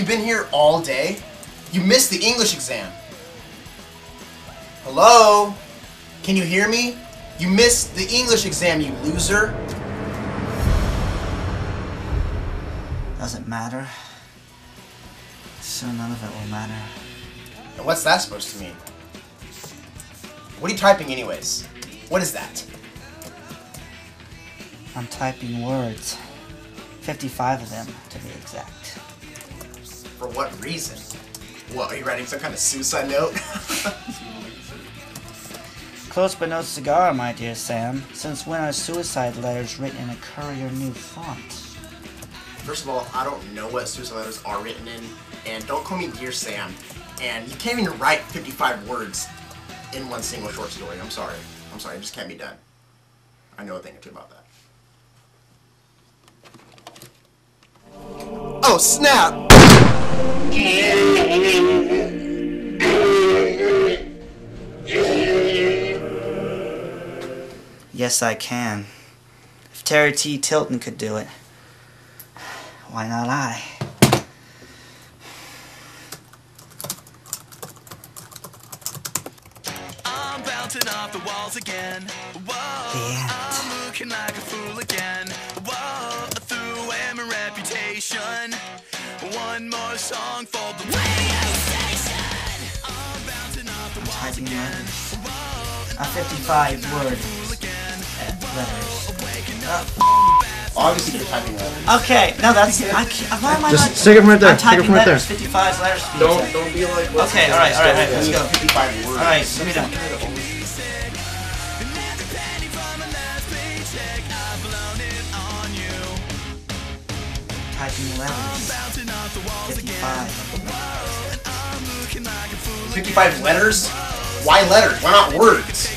You've been here all day? You missed the English exam. Hello? Can you hear me? You missed the English exam, you loser. Doesn't matter. Soon none of it will matter. And what's that supposed to mean? What are you typing anyways? What is that? I'm typing words. 55 of them, to be exact. For what reason? What, are you writing some kind of suicide note? Close but no cigar, my dear Sam. Since when are suicide letters written in a Courier New font? First of all, I don't know what suicide letters are written in, and don't call me Dear Sam. And you can't even write 55 words in one single short story. I'm sorry. I'm sorry, it just can't be done. I know a thing or two about that. Oh, snap! Yes, I can. If Terry T. Tilton could do it, why not I? I'm bouncing off the walls again. Whoa, I'm looking like a fool again. Whoa, I threw away my reputation. One more song for the radio station. I'm bouncing off the walls again. Whoa, 55 words. Letters. Obviously, you're typing letters. Okay, no, that's. Why am I Just stick them right there. I'm Stick typing them right there. letters. 55 letters. Don't be like. Okay, alright, let's go. 55 words. Alright, let me know. Typing letters. 55. 55 letters? Why letters? Why not words?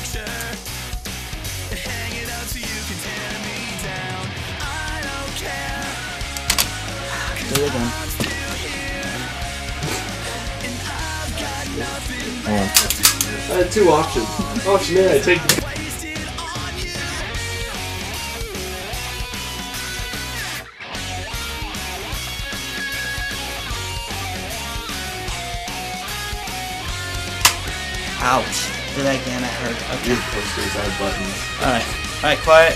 Do it again. I had two options. Option A, I take the. Ouch. Did that again, that hurt. Okay. These posters have buttons. Alright. Alright, quiet.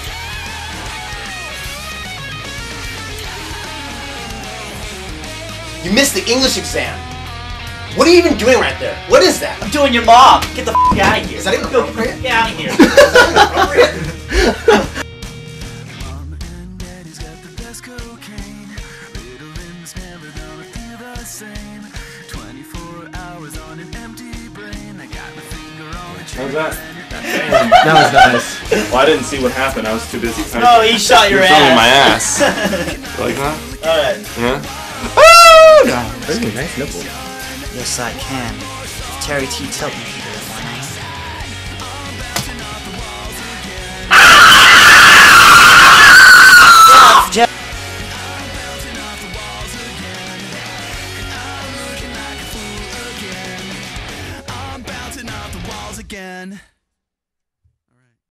You missed the English exam. What are you even doing right there? What is that? I'm doing your mom. Get the f out of here. Is that even appropriate? Get out of here. Is that even appropriate? Mom and Daddy's got the best cocaine. Little Lynn's never gonna feel the same. 24 hours on an empty brain. I got my finger on the How's trigger. that? That was nice. Well, I didn't see what happened. I was too busy typing. No, he shot your He was ass. filming my ass. You like that? Alright. Yeah? Oh! Very nice nipple. Yes, I can. If Terry T. Tilton